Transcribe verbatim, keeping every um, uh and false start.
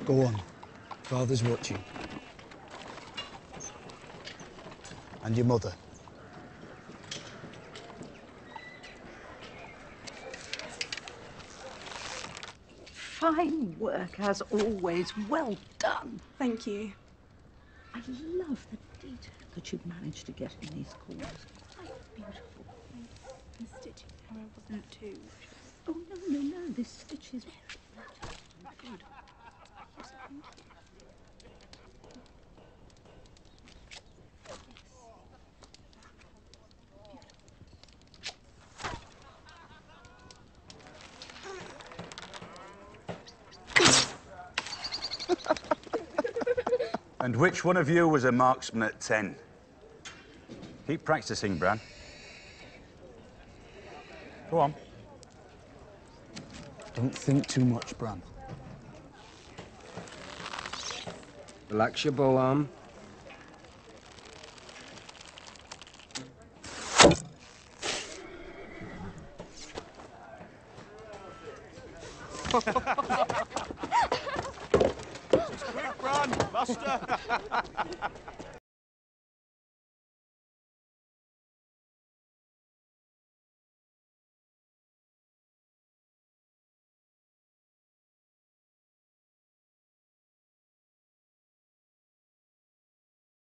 Go on. Father's watching. And your mother. Fine work, as always. Well done. Thank you. I love the detail that you've managed to get in these corners. Quite beautiful. The stitching error wasn't too. Oh, no, no, no. This stitch is very good. And which one of you was a marksman at ten? Keep practicing, Bran. Go on. Don't think too much, Bran. Relax your bow arm. Quick, Bran! Faster!